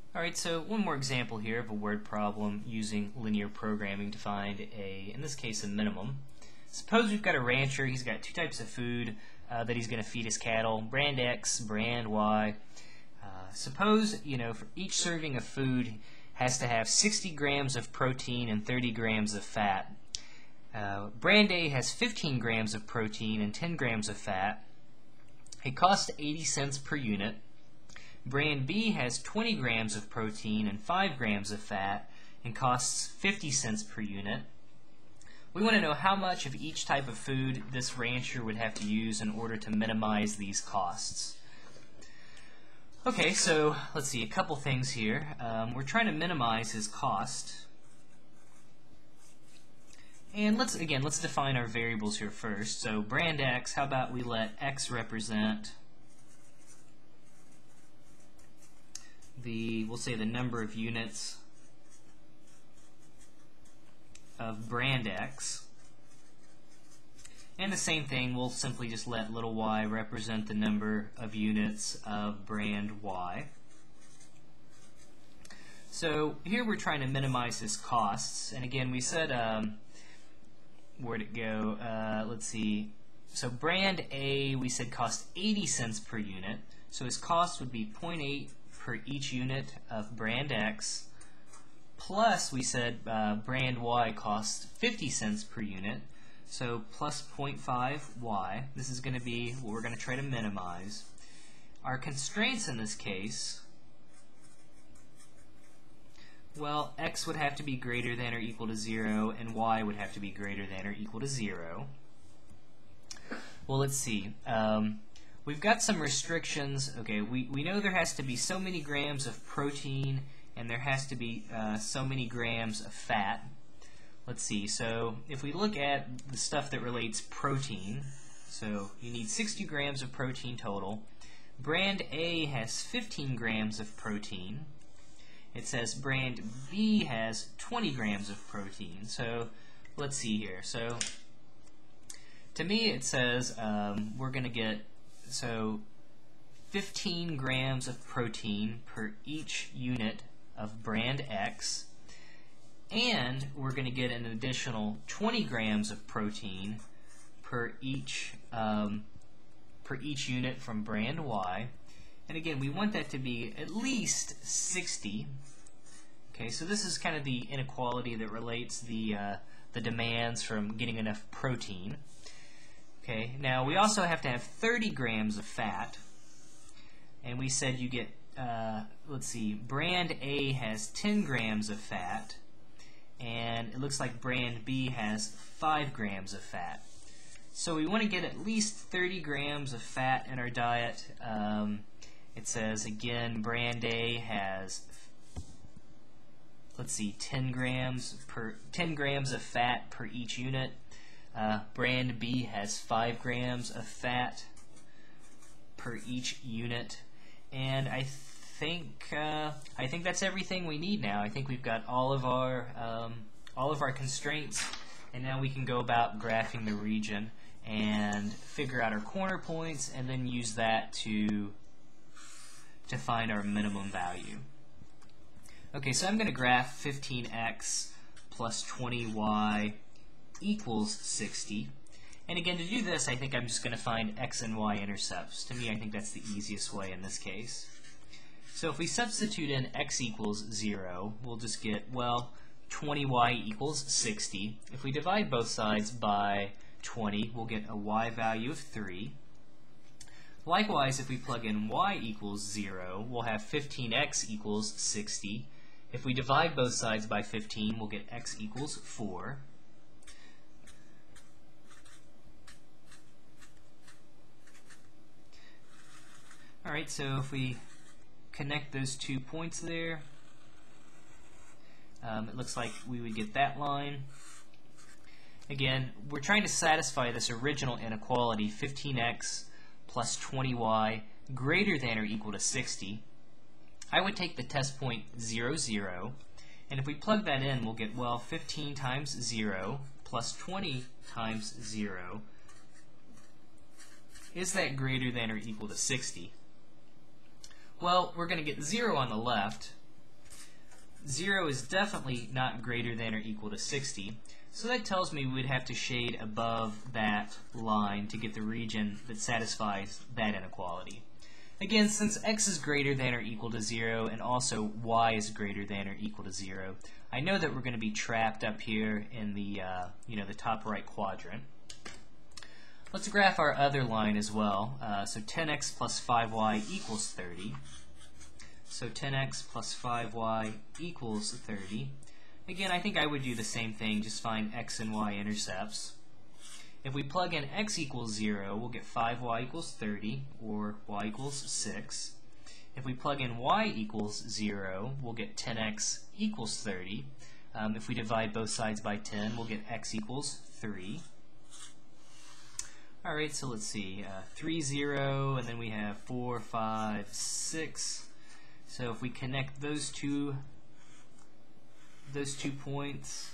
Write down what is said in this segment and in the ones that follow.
Alright, so one more example here of a word problem using linear programming to find in this case, a minimum. Suppose we've got a rancher, he's got two types of food that he's going to feed his cattle, brand X, brand Y. Suppose, for each serving of food has to have 60 grams of protein and 30 grams of fat. Brand A has 15 grams of protein and 10 grams of fat. It costs 80 cents per unit. Brand B has 20 grams of protein and 5 grams of fat and costs 50 cents per unit. We want to know how much of each type of food this rancher would have to use in order to minimize these costs. Okay, so let's see, a couple things here. We're trying to minimize his cost. And let's define our variables here first. So brand X, how about we let X represent we'll say the number of units of brand X. And the same thing, we'll simply just let little y represent the number of units of brand Y. So here we're trying to minimize his costs. And again, we said, where'd it go? Let's see. So brand A, we said cost 80 cents per unit. So his cost would be 0.8 per each unit of brand X, plus we said brand Y costs 50 cents per unit, so plus 0.5 Y. This is going to be what we're going to try to minimize. Our constraints in this case, well, X would have to be greater than or equal to 0, and Y would have to be greater than or equal to 0. Well, let's see. We've got some restrictions. Okay, we know there has to be so many grams of protein and there has to be so many grams of fat. Let's see, so if we look at the stuff that relates protein, so you need 60 grams of protein total. Brand A has 15 grams of protein. It says brand B has 20 grams of protein. So let's see here. So to me it says we're going to get 15 grams of protein per each unit of brand X, and we're going to get an additional 20 grams of protein per each unit from brand Y. And again, we want that to be at least 60. Okay, so this is kind of the inequality that relates the demands from getting enough protein. Okay, now we also have to have 30 grams of fat, and we said you get, let's see, brand A has 10 grams of fat, and it looks like brand B has 5 grams of fat. So we want to get at least 30 grams of fat in our diet. It says, again, brand A has, let's see, 10 grams of fat per each unit. Brand B has 5 grams of fat per each unit, and I think that's everything we need now. I think we've got all of our constraints, and now we can go about graphing the region and figure out our corner points, and then use that to find our minimum value. Okay, so I'm going to graph 15x plus 20y equals 60. And again, to do this, I think I'm just going to find x and y intercepts. To me, I think that's the easiest way in this case. So if we substitute in x equals 0, we'll just get, well, 20y equals 60. If we divide both sides by 20, we'll get a y value of 3. Likewise, if we plug in y equals 0, we'll have 15x equals 60. If we divide both sides by 15, we'll get x equals 4. Alright, so if we connect those 2 points there, it looks like we would get that line. Again, we're trying to satisfy this original inequality, 15x plus 20y greater than or equal to 60. I would take the test point 0, 0, and if we plug that in, we'll get, well, 15 times 0 plus 20 times 0. Is that greater than or equal to 60? Well, we're going to get 0 on the left, 0 is definitely not greater than or equal to 60. So that tells me we'd have to shade above that line to get the region that satisfies that inequality. Again, since x is greater than or equal to 0 and also y is greater than or equal to 0, I know that we're going to be trapped up here in the the top right quadrant. Let's graph our other line as well. So 10x plus 5y equals 30. So 10x plus 5y equals 30. Again, I think I would do the same thing, just find x and y intercepts. If we plug in x equals 0, we'll get 5y equals 30, or y equals 6. If we plug in y equals 0, we'll get 10x equals 30. If we divide both sides by 10, we'll get x equals 3. Alright, so let's see, 3, 0, and then we have 4, 5, 6. So if we connect those two points,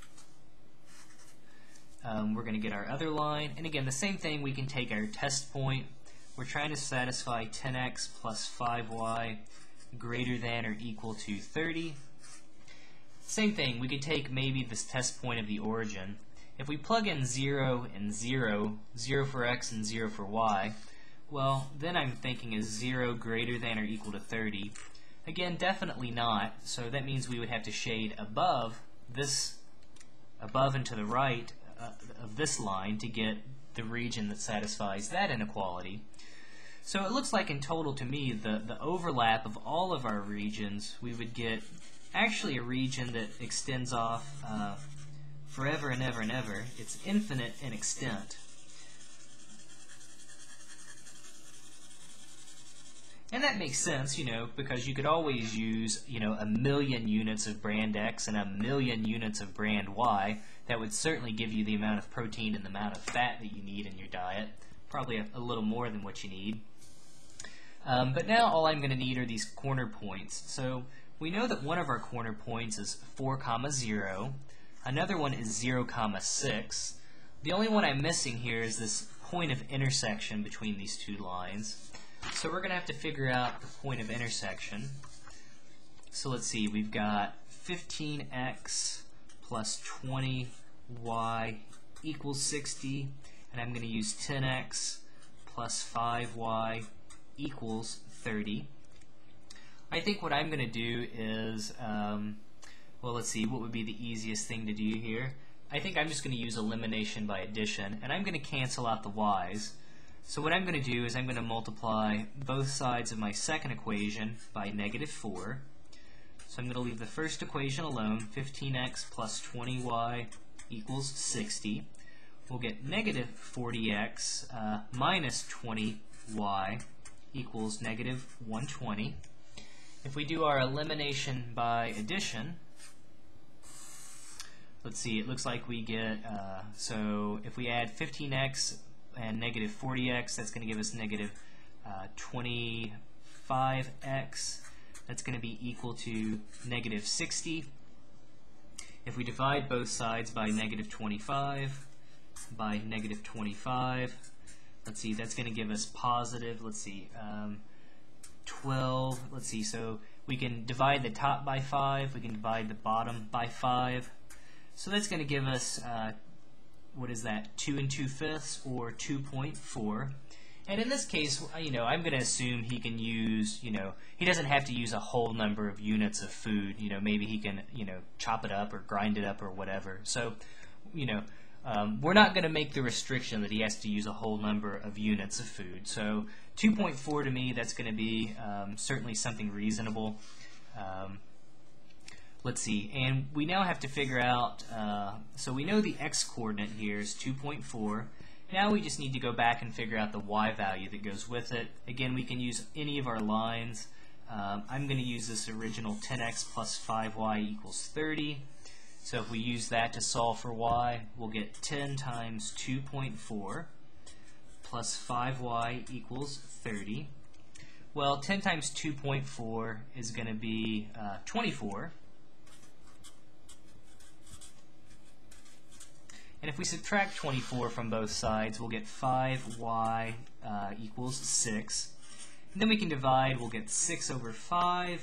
we're going to get our other line. And again, the same thing, we can take our test point. We're trying to satisfy 10x plus 5y greater than or equal to 30. Same thing, we could take maybe this test point of the origin. If we plug in 0 and 0, 0 for x and 0 for y, well, then I'm thinking is 0 greater than or equal to 30? Again, definitely not, so that means we would have to shade above and to the right of this line to get the region that satisfies that inequality. So it looks like in total to me, the overlap of all of our regions, we would get actually a region that extends off forever and ever and ever. It's infinite in extent. And that makes sense, because you could always use, a million units of brand X and a million units of brand Y. That would certainly give you the amount of protein and the amount of fat that you need in your diet. Probably a little more than what you need. But now all I'm going to need are these corner points. So we know that one of our corner points is 4, 0. Another one is 0, 6. The only one I'm missing here is this point of intersection between these two lines. So we're going to have to figure out the point of intersection. So let's see, we've got 15x plus 20y equals 60, and I'm going to use 10x plus 5y equals 30. I think what I'm going to do is, well, let's see, what would be the easiest thing to do here? I think I'm just going to use elimination by addition, and I'm going to cancel out the y's. So what I'm going to do is I'm going to multiply both sides of my second equation by -4. So I'm going to leave the first equation alone, 15x plus 20y equals 60. We'll get -40x minus 20y equals -120. If we do our elimination by addition, let's see, it looks like we get, so if we add 15x and -40x, that's going to give us -25x. That's going to be equal to -60. If we divide both sides by -25 by -25, let's see, that's going to give us positive, let's see, 12. Let's see, so we can divide the top by 5, we can divide the bottom by 5. So that's going to give us, what is that, 2 2/5 or 2.4. And in this case, I'm going to assume he can use, he doesn't have to use a whole number of units of food. Maybe he can, chop it up or grind it up or whatever. So, we're not going to make the restriction that he has to use a whole number of units of food. So 2.4 to me, that's going to be certainly something reasonable. Let's see, and we now have to figure out, so we know the x-coordinate here is 2.4. Now we just need to go back and figure out the y value that goes with it. Again, we can use any of our lines. I'm going to use this original 10x plus 5y equals 30. So if we use that to solve for y, we'll get 10 times 2.4 plus 5y equals 30. Well, 10 times 2.4 is going to be 24. And if we subtract 24 from both sides, we'll get 5y equals 6. And then we can divide, we'll get 6 over 5.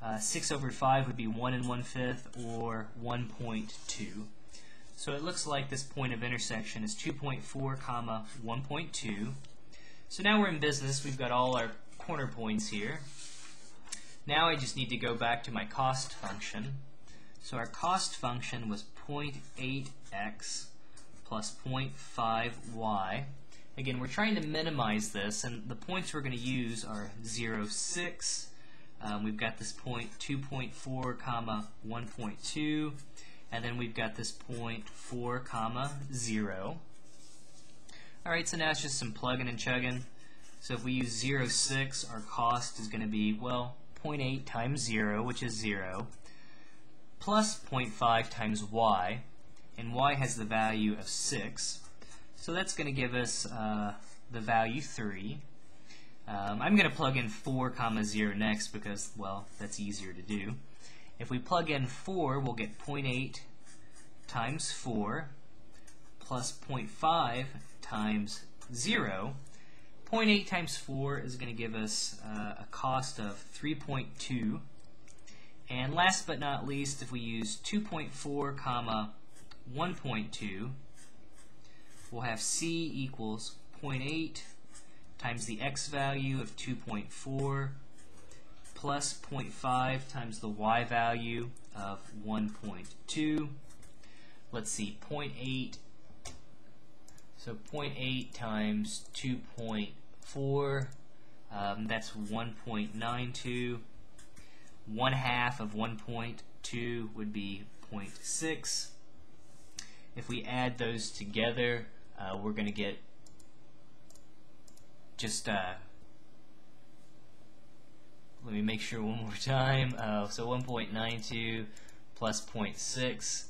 6 over 5 would be 1 1/5 or 1.2. So it looks like this point of intersection is 2.4 comma 1.2. So now we're in business. We've got all our corner points here. Now I just need to go back to my cost function. So our cost function was 0.8x plus 0.5y. Again, we're trying to minimize this, and the points we're going to use are 0, 6. We've got this point 2.4 comma 1.2, and then we've got this point 4 comma 0. Alright, so now it's just some plugging and chugging. So if we use 0, 6, our cost is going to be, well, 0.8 times 0, which is 0, plus 0.5 times y, and y has the value of 6. So that's going to give us the value 3. I'm going to plug in 4 comma 0 next because, well, that's easier to do. If we plug in 4, we'll get 0.8 times 4 plus 0.5 times 0. 0.8 times 4 is going to give us a cost of 3.2. And last but not least, if we use 2.4 comma 1.2, we'll have c equals 0.8 times the x value of 2.4 plus 0.5 times the y value of 1.2. Let's see, 0.8. So 0.8 times 2.4, that's 1.92. 1/2 of 1.2 would be 0.6. If we add those together, we're going to get just, let me make sure one more time. So 1.92 plus 0.6.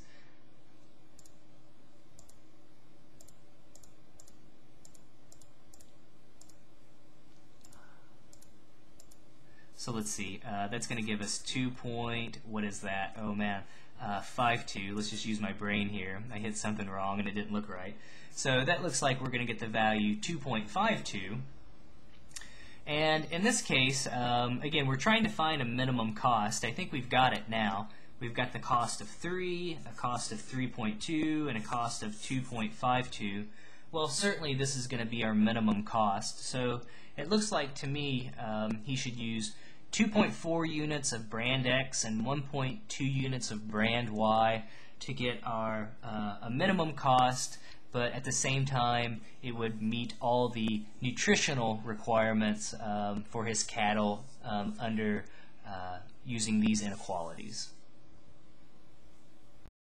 So let's see, that's going to give us 52. Let's just use my brain here. I hit something wrong and it didn't look right. So that looks like we're going to get the value 2.52. And in this case, again, we're trying to find a minimum cost. I think we've got it now. We've got the cost of 3, a cost of 3.2, and a cost of 2.52. Well, certainly this is going to be our minimum cost. So it looks like to me he should use 2.4 units of brand X and 1.2 units of brand Y to get our a minimum cost, but at the same time it would meet all the nutritional requirements for his cattle under using these inequalities.